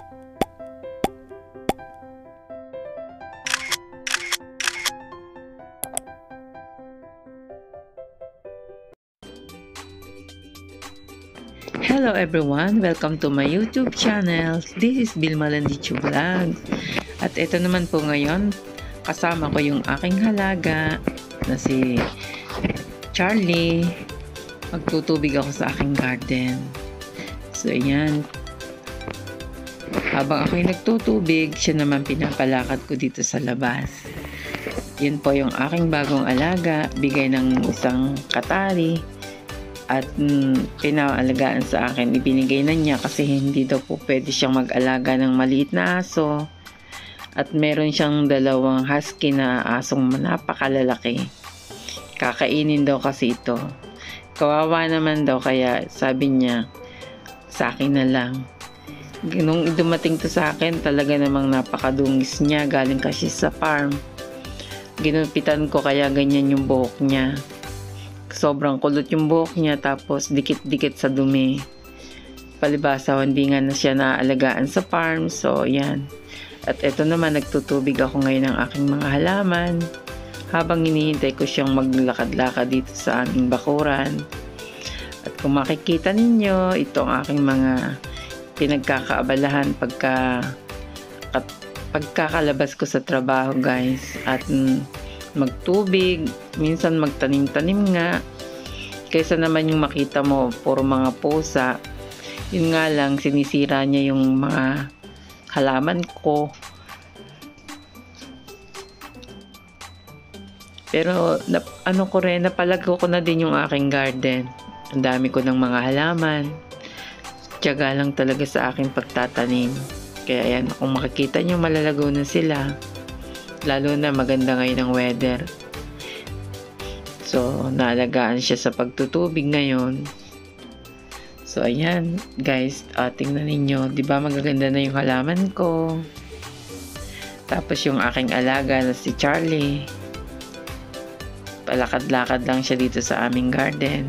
Hello everyone! Welcome to my YouTube channel. This is Vilma Landicho Vlog. At ito naman po ngayon, kasama ko yung aking halaga na si Charlie. Magtutubig ako sa aking garden. So ayan. Habang ako'y nagtutubig, siya naman pinapalakad ko dito sa labas. Yun po yung aking bagong alaga, bigay ng isang katari. At pinaalagaan sa akin, ibinigay na niya kasi hindi daw po pwede siyang mag-alaga ng maliit na aso. At meron siyang dalawang husky na asong napakalalaki. Kakainin daw kasi ito. Kawawa naman daw, kaya sabi niya sa akin na lang. Nung dumating to sa akin, talaga namang napakadungis niya, galing kasi sa farm. Ginupitan ko kaya ganyan yung buhok niya. Sobrang kulot yung buhok niya, tapos dikit-dikit sa dumi. Palibasa, hindi nga na siya naaalagaan sa farm. So, yan. At ito naman, nagtutubig ako ngayon ng aking mga halaman. Habang hinihintay ko siyang maglakad-lakad dito sa aming bakuran. At kung makikita ninyo, ito ang aking mga pinagkakaabalahan pagkakalabas ko sa trabaho, guys. At magtubig, minsan magtanim-tanim nga, kaysa naman yung makita mo puro mga pusa. Yun nga lang, sinisira niya yung mga halaman ko. Pero napalago ko na din yung aking garden. Ang dami ko ng mga halaman. Tiyaga lang talaga sa aking pagtatanim. Kaya yan, kung makikita nyo, malalago na sila. Lalo na maganda ngayon ang weather. So, naalagaan siya sa pagtutubig ngayon. So, ayan, guys. Tingnan ninyo. Diba magaganda na yung halaman ko? Tapos yung aking alaga na si Charlie. Palakad-lakad lang siya dito sa aming garden.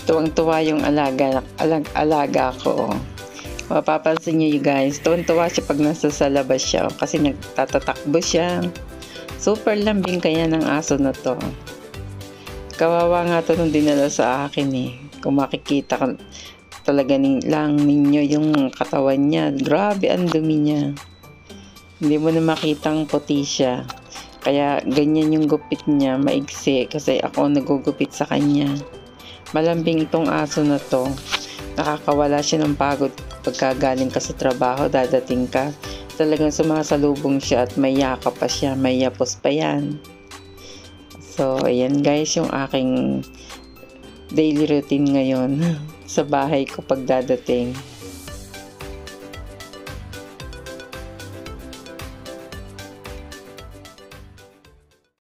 Tuwang-tuwa yung alaga ko. Mapapansin niyo guys, tuwang-tuwa siya pag nasa sa labas siya kasi nagtatatakbo siya. Super lambing kaya ng aso na to. Kawawa nga to nung dinala sa akin eh. Kung makikita talaga lang ninyo yung katawan niya. Grabe ang dumi niya. Hindi mo na makitang puti siya. Kaya ganyan yung gupit niya, maigsi kasi ako nagugupit sa kanya. Malambing itong aso na to. Nakakawala siya ng pagod pagka galing ka sa trabaho, dadating ka. Talagang sumasalubong siya at may yakap pa siya, may yapos pa yan. So, ayan guys yung aking daily routine ngayon sa bahay ko pag dadating.